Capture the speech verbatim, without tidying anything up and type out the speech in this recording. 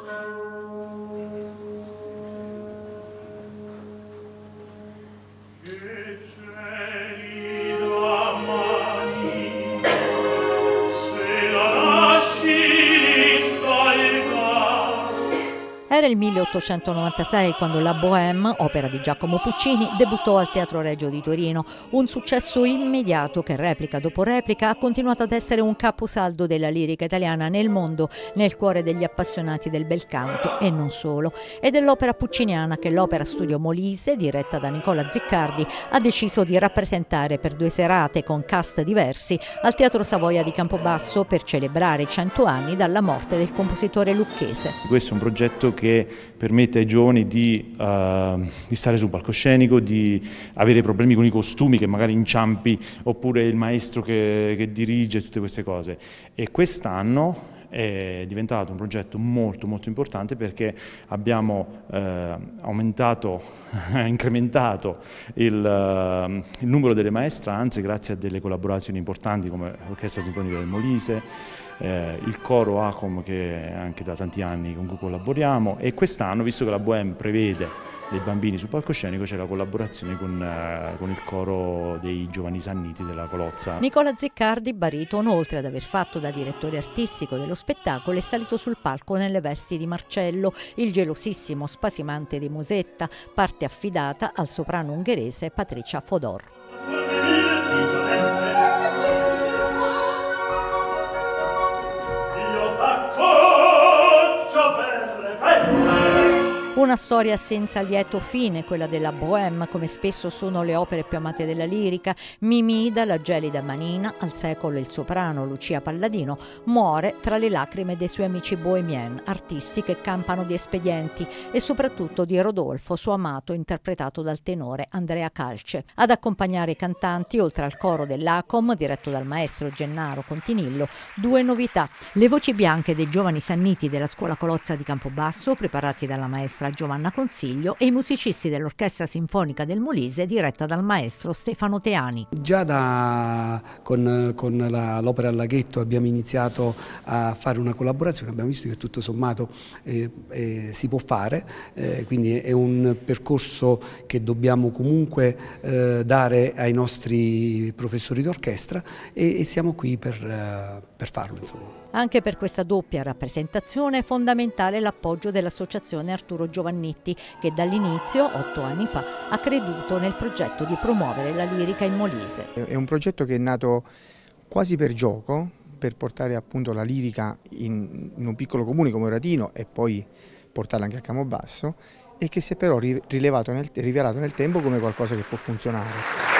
Era il milleottocentonovantasei quando La Bohème, opera di Giacomo Puccini, debuttò al Teatro Regio di Torino. Un successo immediato che replica dopo replica ha continuato ad essere un caposaldo della lirica italiana nel mondo, nel cuore degli appassionati del bel canto e non solo. E dell'opera pucciniana che l'Opera Studio Molise, diretta da Nicola Ziccardi, ha deciso di rappresentare per due serate con cast diversi al Teatro Savoia di Campobasso per celebrare i cento anni dalla morte del compositore lucchese. Questo è un progetto che che permette ai giovani di, uh, di stare sul palcoscenico, di avere problemi con i costumi che magari inciampi, oppure il maestro che, che dirige, tutte queste cose. E quest'anno è diventato un progetto molto molto importante perché abbiamo eh, aumentato, incrementato il, uh, il numero delle maestranze grazie a delle collaborazioni importanti come l'Orchestra Sinfonica del Molise, Eh, il coro Acom che anche da tanti anni con cui collaboriamo, e quest'anno, visto che la Bohème prevede dei bambini sul palcoscenico, c'è la collaborazione con, eh, con il coro dei Giovani Sanniti della Colozza. Nicola Ziccardi, baritono, oltre ad aver fatto da direttore artistico dello spettacolo, è salito sul palco nelle vesti di Marcello, il gelosissimo spasimante di Musetta, parte affidata al soprano ungherese Patricia Fodor. Una storia senza lieto fine, quella della Bohème, come spesso sono le opere più amate della lirica. Mimida, la gelida manina, al secolo il soprano Lucia Palladino, muore tra le lacrime dei suoi amici bohemien, artisti che campano di espedienti, e soprattutto di Rodolfo, suo amato, interpretato dal tenore Andrea Calce. Ad accompagnare i cantanti, oltre al coro dell'Acom, diretto dal maestro Gennaro Continillo, due novità: le voci bianche dei Giovani Sanniti della Scuola Colozza di Campobasso, preparati dalla maestra Giovanna Consiglio, e i musicisti dell'Orchestra Sinfonica del Molise, diretta dal maestro Stefano Teani. Già da, con, con l'Opera al Laghetto abbiamo iniziato a fare una collaborazione, abbiamo visto che tutto sommato eh, eh, si può fare, eh, quindi è un percorso che dobbiamo comunque eh, dare ai nostri professori d'orchestra, e, e siamo qui per, eh, per farlo, insomma. Anche per questa doppia rappresentazione è fondamentale l'appoggio dell'Associazione Arturo Giovannitti, che dall'inizio, otto anni fa, ha creduto nel progetto di promuovere la lirica in Molise. È un progetto che è nato quasi per gioco, per portare appunto la lirica in, in un piccolo comune come Oratino e poi portarla anche a Campobasso, e che si è però rilevato nel, rivelato nel tempo come qualcosa che può funzionare.